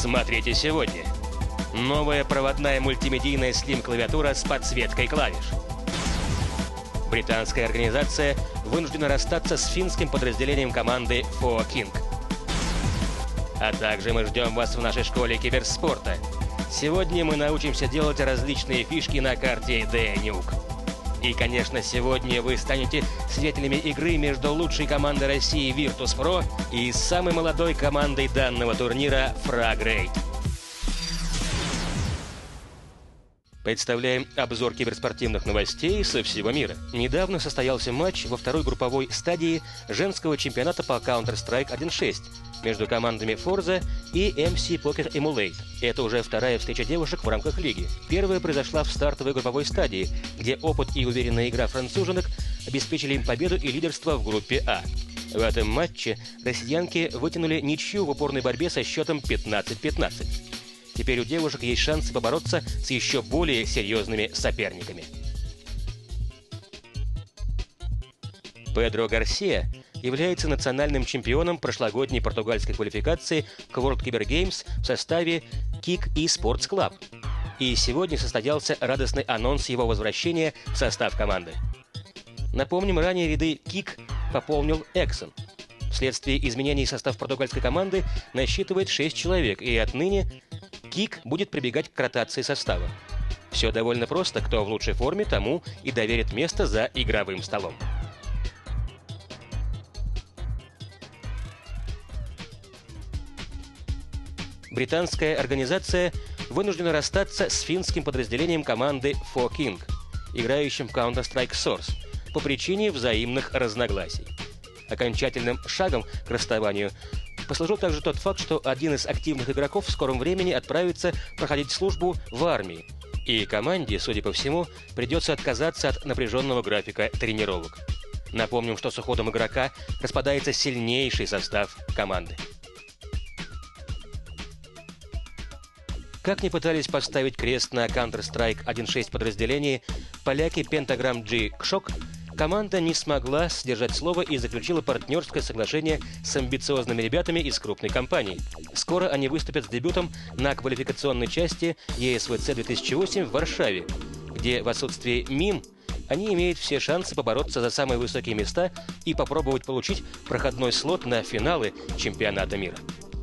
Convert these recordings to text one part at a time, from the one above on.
Смотрите сегодня. Новая проводная мультимедийная слим-клавиатура с подсветкой клавиш. Британская организация вынуждена расстаться с финским подразделением команды For King. А также мы ждем вас в нашей школе киберспорта. Сегодня мы научимся делать различные фишки на карте D-Nuke. И, конечно, сегодня вы станете свидетелями игры между лучшей командой России Virtus.pro и самой молодой командой данного турнира Fragrate. Представляем обзор киберспортивных новостей со всего мира. Недавно состоялся матч во второй групповой стадии женского чемпионата по Counter-Strike 1.6 между командами Forza и MC Poker Emulate. Это уже вторая встреча девушек в рамках лиги. Первая произошла в стартовой групповой стадии, где опыт и уверенная игра француженок обеспечили им победу и лидерство в группе А. В этом матче россиянки вытянули ничью в упорной борьбе со счетом 15-15. Теперь у девушек есть шансы побороться с еще более серьезными соперниками. Педро Гарсия является национальным чемпионом прошлогодней португальской квалификации к World Cyber Games в составе Kick Esports Club. И сегодня состоялся радостный анонс его возвращения в состав команды. Напомним, ранее ряды Kick пополнил Exxon. Вследствие изменений состав португальской команды насчитывает 6 человек, и отныне Kick будет прибегать к ротации состава. Все довольно просто, кто в лучшей форме, тому и доверит место за игровым столом. Британская организация вынуждена расстаться с финским подразделением команды For King, играющим в Counter-Strike Source, по причине взаимных разногласий. Окончательным шагом к расставанию послужил также тот факт, что один из активных игроков в скором времени отправится проходить службу в армии, и команде, судя по всему, придется отказаться от напряженного графика тренировок. Напомним, что с уходом игрока распадается сильнейший состав команды. Как ни пытались поставить крест на Counter-Strike 1.6 подразделении поляки Pentagram G Kshok, команда не смогла сдержать слово и заключила партнерское соглашение с амбициозными ребятами из крупной компании. Скоро они выступят с дебютом на квалификационной части ESVC 2008 в Варшаве, где в отсутствии МИМ они имеют все шансы побороться за самые высокие места и попробовать получить проходной слот на финалы чемпионата мира.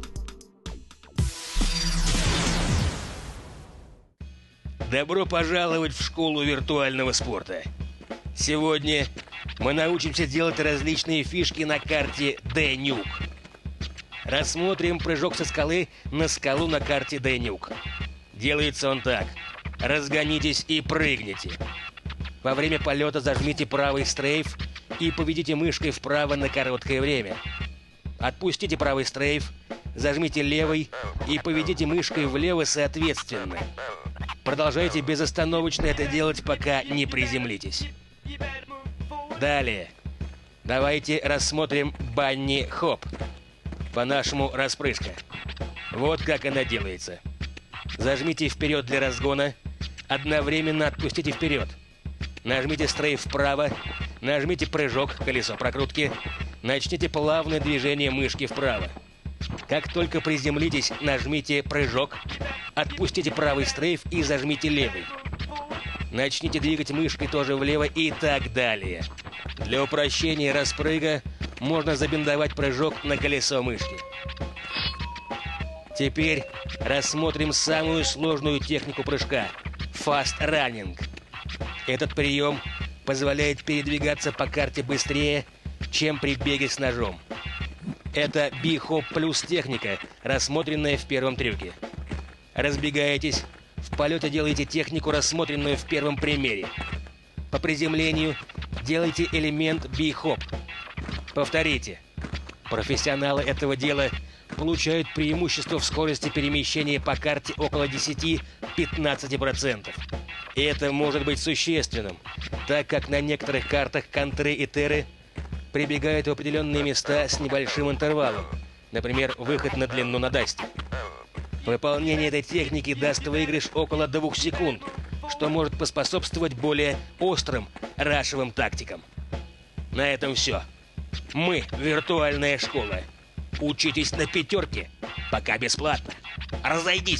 Добро пожаловать в школу виртуального спорта. Сегодня мы научимся делать различные фишки на карте D-Nuke. Рассмотрим прыжок со скалы на скалу на карте D-Nuke. Делается он так. Разгонитесь и прыгните. Во время полета зажмите правый стрейф и поведите мышкой вправо на короткое время. Отпустите правый стрейф, зажмите левый и поведите мышкой влево соответственно. Продолжайте безостановочно это делать, пока не приземлитесь. Далее. Давайте рассмотрим банни-хоп. По-нашему распрыжка. Вот как она делается. Зажмите вперед для разгона. Одновременно отпустите вперед. Нажмите стрейф вправо. Нажмите прыжок, колесо прокрутки. Начните плавное движение мышки вправо. Как только приземлитесь, нажмите прыжок. Отпустите правый стрейф и зажмите левый. Начните двигать мышкой тоже влево и так далее. Для упрощения распрыга можно забиндовать прыжок на колесо мышки. Теперь рассмотрим самую сложную технику прыжка – Fast Running. Этот прием позволяет передвигаться по карте быстрее, чем при беге с ножом. Это B-Hop плюс техника, рассмотренная в первом трюке. Разбегаетесь, в полете делаете технику, рассмотренную в первом примере. По приземлению делайте элемент B-Hop. Повторите. Профессионалы этого дела получают преимущество в скорости перемещения по карте около 10-15%. И это может быть существенным, так как на некоторых картах контры и терры прибегают в определенные места с небольшим интервалом, например, выход на длину на дасте. Выполнение этой техники даст выигрыш около 2 секунд, что может поспособствовать более острым рашевым тактикам. На этом все. Мы виртуальная школа. Учитесь на 5. Пока бесплатно. Разойдись.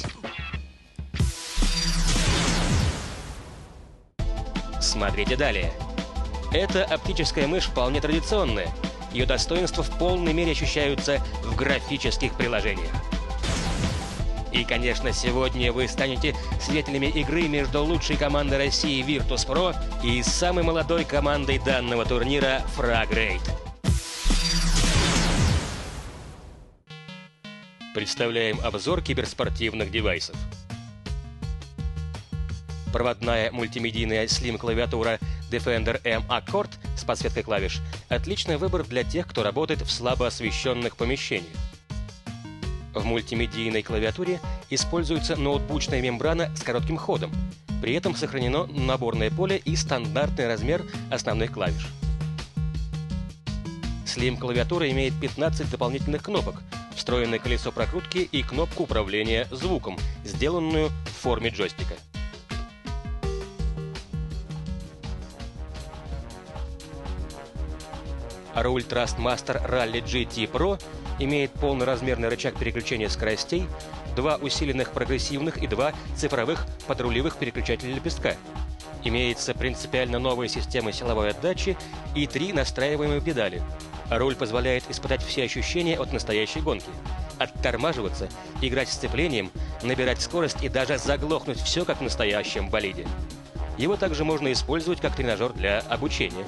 Смотрите далее. Эта оптическая мышь вполне традиционная. Ее достоинства в полной мере ощущаются в графических приложениях. И, конечно, сегодня вы станете свидетелями игры между лучшей командой России Virtus.pro и самой молодой командой данного турнира Fragrate. Представляем обзор киберспортивных девайсов. Проводная мультимедийная Slim-клавиатура Defender M Accord с подсветкой клавиш – отличный выбор для тех, кто работает в слабо освещенных помещениях. В мультимедийной клавиатуре используется ноутбучная мембрана с коротким ходом. При этом сохранено наборное поле и стандартный размер основных клавиш. Slim-клавиатура имеет 15 дополнительных кнопок, встроенное колесо прокрутки и кнопку управления звуком, сделанную в форме джойстика. Руль Trustmaster Rally GT Pro имеет полноразмерный рычаг переключения скоростей, 2 усиленных прогрессивных и 2 цифровых подрулевых переключателя лепестка. Имеется принципиально новая система силовой отдачи и 3 настраиваемые педали. Руль позволяет испытать все ощущения от настоящей гонки. Оттормаживаться, играть с сцеплением, набирать скорость и даже заглохнуть все как в настоящем болиде. Его также можно использовать как тренажер для обучения.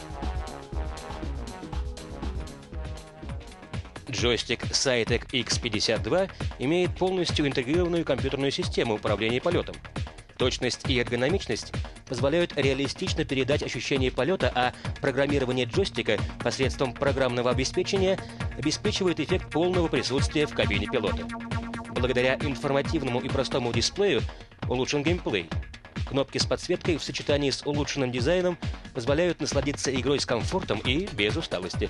Джойстик Cytec X52 имеет полностью интегрированную компьютерную систему управления полетом. Точность и эргономичность позволяют реалистично передать ощущение полета, а программирование джойстика посредством программного обеспечения обеспечивает эффект полного присутствия в кабине пилота. Благодаря информативному и простому дисплею улучшен геймплей. Кнопки с подсветкой в сочетании с улучшенным дизайном позволяют насладиться игрой с комфортом и без усталости.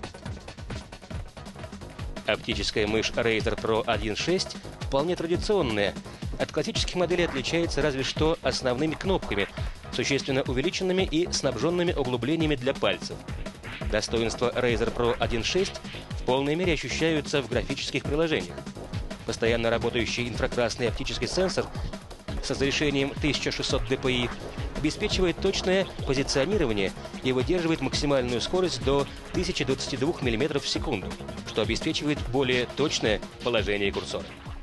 Оптическая мышь Razer Pro 1.6 вполне традиционная. От классических моделей отличается разве что основными кнопками, существенно увеличенными и снабженными углублениями для пальцев. Достоинства Razer Pro 1.6 в полной мере ощущаются в графических приложениях. Постоянно работающий инфракрасный оптический сенсор с разрешением 1600 dpi обеспечивает точное позиционирование и выдерживает максимальную скорость до 1022 мм в секунду, что обеспечивает более точное положение курсора.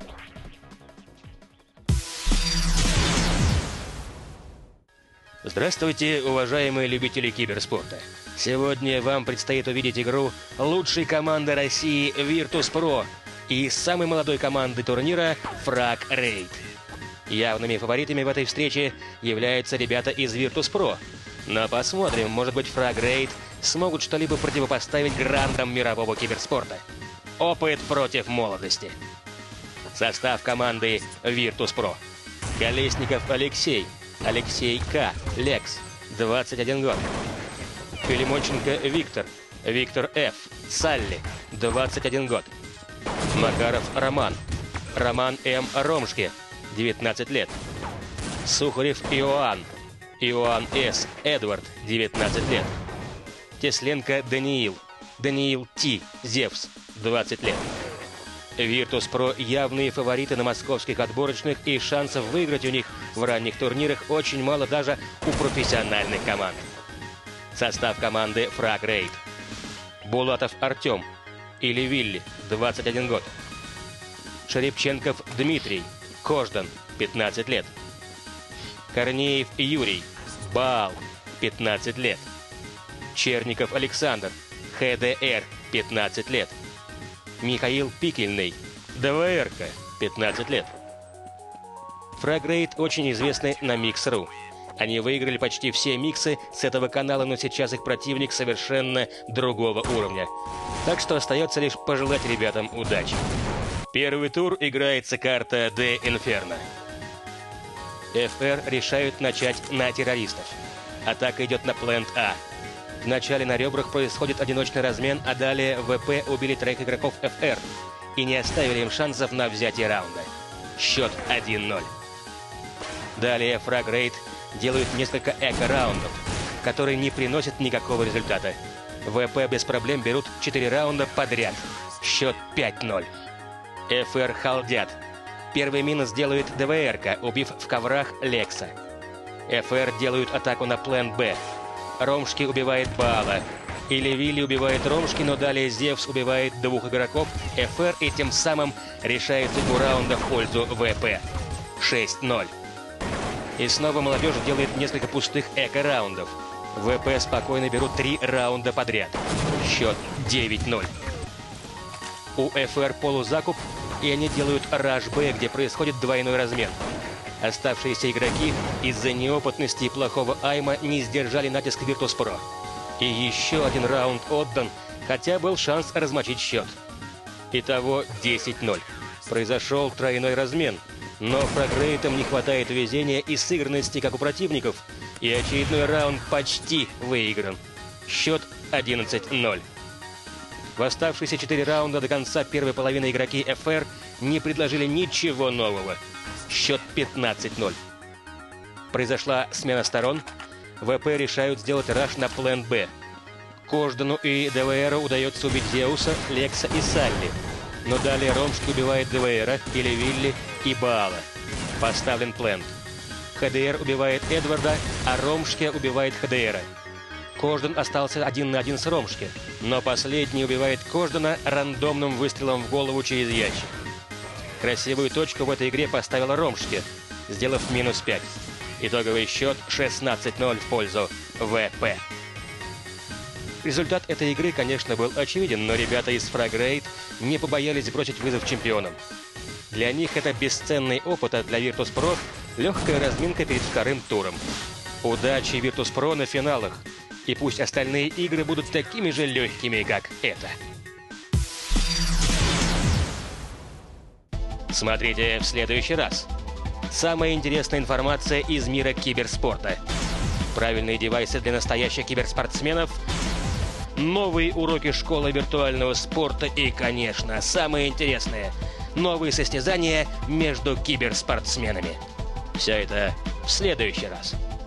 Здравствуйте, уважаемые любители киберспорта! Сегодня вам предстоит увидеть игру лучшей команды России Virtus.pro и самой молодой команды турнира Fragrate. Явными фаворитами в этой встрече являются ребята из Virtus.pro. Но посмотрим, может быть, Fragrate смогут что-либо противопоставить грандам мирового киберспорта. Опыт против молодости. Состав команды Virtus.pro. Колесников Алексей, Алексей К, Лекс, 21 год. Филимонченко Виктор, Виктор Ф, Салли, 21 год. Макаров Роман, Роман М. Ромшки, 19 лет. Сухарев Иоанн, Иоанн С. Эдвард, 19 лет. Тесленко Даниил, Даниил Т. Зевс, 20 лет. Virtus.pro явные фавориты на московских отборочных, и шансов выиграть у них в ранних турнирах очень мало даже у профессиональных команд. Состав команды Fragrate. Булатов Артем или Вилли, 21 год. Шерепченков Дмитрий, Кождан, 15 лет. Корнеев Юрий, Баал, 15 лет. Черников Александр, ХДР, 15 лет. Михаил Пикельный, ДВРК, 15 лет. Fragrate очень известны на Mix.ru. Они выиграли почти все миксы с этого канала, но сейчас их противник совершенно другого уровня. Так что остается лишь пожелать ребятам удачи. Первый тур играется карта De Inferno. ФР решают начать на террористов. Атака идет на Plant А. Вначале на ребрах происходит одиночный размен, а далее ВП убили 3 игроков ФР и не оставили им шансов на взятие раунда. Счет 1-0. Далее Fragrate делают несколько эко-раундов, которые не приносят никакого результата. ВП без проблем берут 4 раунда подряд. Счет 5-0. ФР халдят. Первый минус делает ДВР-ка, убив в коврах Лекса. ФР делают атаку на план Б. Ромшки убивает Баала. Или Вилли убивает Ромшки, но далее Зевс убивает двух игроков ФР и тем самым решает судьбу раунда в пользу ВП. 6-0. И снова молодежь делает несколько пустых эко-раундов. ВП спокойно берут 3 раунда подряд. Счет 9-0. У ФР полузакуп, и они делают раш Б, где происходит двойной размен. Оставшиеся игроки из-за неопытности и плохого айма не сдержали натиск Virtus.pro. И еще один раунд отдан, хотя был шанс размочить счет. Итого 10-0. Произошел тройной размен, но Фрагрейтам не хватает везения и сыгранности, как у противников, и очередной раунд почти выигран. Счет 11-0. В оставшиеся 4 раунда до конца первой половины игроки ФР не предложили ничего нового. Счет 15-0. Произошла смена сторон. ВП решают сделать раш на план Б. Кождану и ДВРу удается убить Зеуса, Лекса и Салли. Но далее Ромшки убивает ДВРа, или Вилли и Баала. Поставлен плент. ХДР убивает Эдварда, а Ромшки убивает ХДРа. Кождан остался 1 на 1 с Ромшки, но последний убивает Кождана рандомным выстрелом в голову через ящик. Красивую точку в этой игре поставила Ромшки, сделав -5. Итоговый счет 16-0 в пользу ВП. Результат этой игры, конечно, был очевиден, но ребята из Фрагрейт не побоялись бросить вызов чемпионам. Для них это бесценный опыт, а для Virtus.pro легкая разминка перед вторым туром. Удачи Virtus.pro на финалах, и пусть остальные игры будут такими же легкими, как это. Смотрите в следующий раз. Самая интересная информация из мира киберспорта. Правильные девайсы для настоящих киберспортсменов. Новые уроки школы виртуального спорта и, конечно, самое интересное – новые состязания между киберспортсменами. Все это в следующий раз.